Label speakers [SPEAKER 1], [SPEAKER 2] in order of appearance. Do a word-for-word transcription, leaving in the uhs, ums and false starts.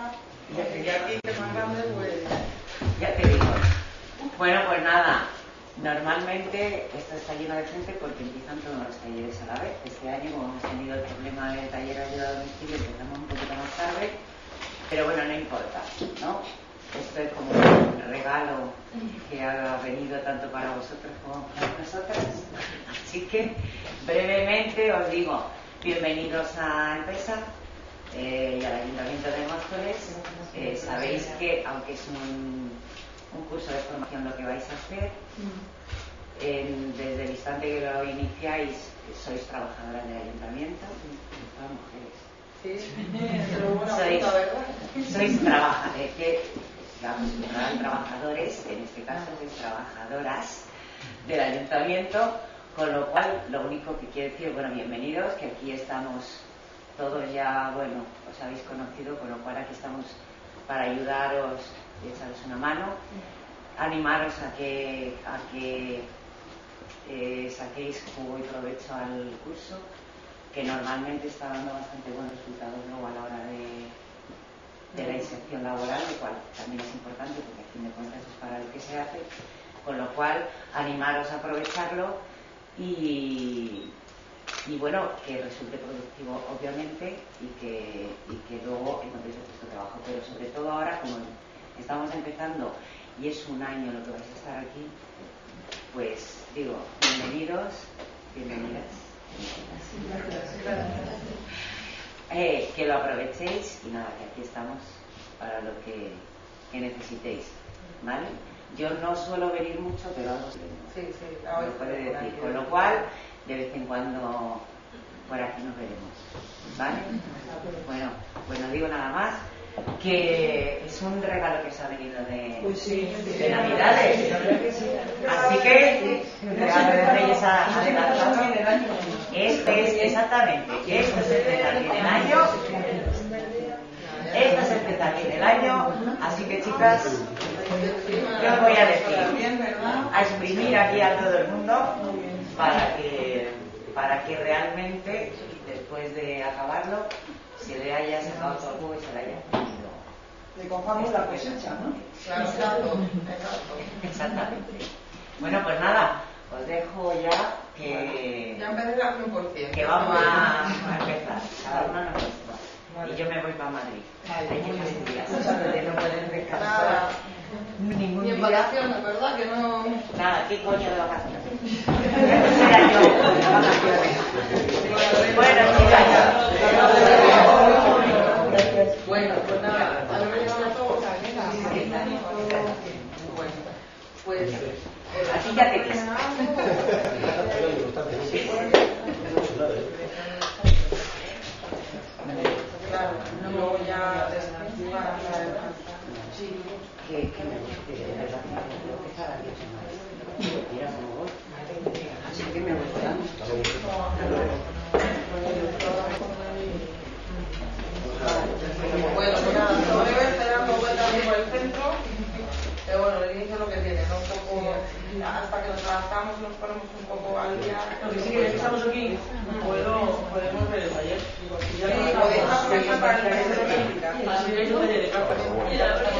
[SPEAKER 1] casa, y aquí que es más grande, pues...
[SPEAKER 2] Ya te digo. Bueno, pues nada, normalmente esto está lleno de gente porque empiezan todos los talleres a la vez. Este año, como hemos tenido el problema del taller de ayuda a domicilio, empezamos un poquito más tarde, pero bueno, no importa, ¿no? Esto es como un regalo que ha venido tanto para vosotros como para nosotras. Así que, brevemente os digo, bienvenidos a Empesa eh, y al Ayuntamiento de Móstoles. Eh, sabéis que, aunque es un, un curso de formación lo que vais a hacer, en, desde el instante que lo iniciáis, sois trabajadoras del Ayuntamiento, todas mujeres.
[SPEAKER 1] Sí, pero bueno,
[SPEAKER 2] sois,
[SPEAKER 1] puta, ¿verdad?
[SPEAKER 2] sois trabajadores, que digamos, eran trabajadores, en este caso sois trabajadoras del Ayuntamiento, con lo cual lo único que quiero decir, bueno, bienvenidos, que aquí estamos todos ya, bueno, os habéis conocido, con lo cual aquí estamos para ayudaros y echaros una mano, animaros a que, a que eh, saquéis jugo y provecho al curso, que normalmente está dando bastante buenos resultados luego a la hora de, de la inserción laboral, lo cual también es importante porque a fin de cuentas es para lo que se hace, con lo cual animaros a aprovecharlo y, y bueno, que resulte productivo obviamente y que, y que luego encontréis vuestro trabajo, pero sobre todo ahora como estamos empezando y es un año lo que vais a estar aquí, pues digo, bienvenidos, bienvenidas. Eh, que lo aprovechéis y nada, que aquí estamos para lo que, que necesitéis, ¿vale? Yo no suelo venir mucho, pero algo sí,
[SPEAKER 1] sí, sí,
[SPEAKER 2] me puede decir, con lo cual de vez en cuando por aquí nos veremos, ¿vale? Bueno, pues no digo nada más, que es un regalo que os ha venido de,
[SPEAKER 1] pues sí,
[SPEAKER 2] de Navidades, así que regalo de Reyes adelantado. Este es exactamente, este es el detalle del año, este es el detalle del año, así que chicas, ¿qué os voy a decir? A exprimir aquí a todo el mundo para que, para que realmente después de acabarlo se le haya sacado todo el jugo y se le haya exprimido.
[SPEAKER 1] Le cojamos la cosecha, ¿no? Claro, exacto, exacto.
[SPEAKER 2] Exactamente. Bueno, pues nada, os dejo ya que...
[SPEAKER 1] Ya empecé al cien por ciento.
[SPEAKER 2] Que vamos a, a empezar. Cada una nos gusta. Vale. Y yo me voy para Madrid. Vale, hay que fastidiar. No pueden descansar. Ningún
[SPEAKER 1] y en vacaciones, ¿verdad? Que no...
[SPEAKER 2] Nada, ¿qué coño de vacaciones? Era yo, de vacaciones. Bueno, chicas.
[SPEAKER 1] Bueno, pues nada, a ver, a todos. Pues...
[SPEAKER 2] Así ya te ves.
[SPEAKER 1] Claro, luego ya descansar. Sí.
[SPEAKER 2] Que, que me guste, de verdad, creo que cada día se más. Mira cómo voy. Así que me gusta.
[SPEAKER 1] Bueno, pues nada, sobre ver, te dando vueltas por el centro. Pero bueno, el inicio es lo que tiene, ¿no? Un poco, hasta que nos adaptamos, nos ponemos un poco al día.
[SPEAKER 3] Lo que sí que estamos aquí, puedo, podemos ver el taller.
[SPEAKER 1] Sí, podéis aprovechar para el taller de práctica.
[SPEAKER 3] Así que hay un taller de capas.